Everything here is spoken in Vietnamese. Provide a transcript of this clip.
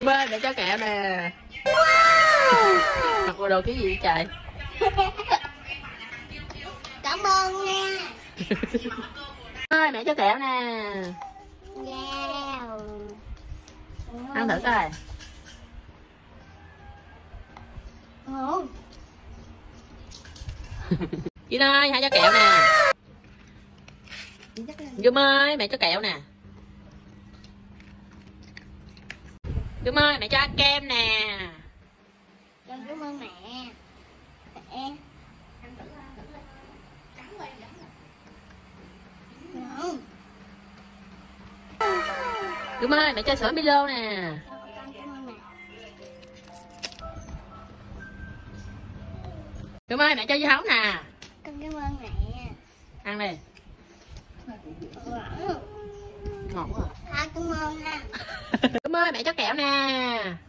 ơi mẹ cho kẹo nè. Wow. Mặc bộ đồ cái gì vậy trời? Cảm ơn nha. Ơi mẹ cho kẹo nè. Wow. Ăn thử coi. Ngon. Vinh ơi hãy cho kẹo nè. Dung ơi mẹ cho kẹo nè. Dung ơi mẹ cho ăn kem nè. Con cảm ơn mẹ. Mẹ. Ngon. Dung ơi mẹ cho sữa Milo nè. Con cảm ơn mẹ. Dung ơi mẹ cho dưa hấu nè. Con cảm ơn mẹ. Ăn đi. Ngon. Ngọt quá. Con cảm ơn ha. Dung ơi mẹ cho kẹo nè.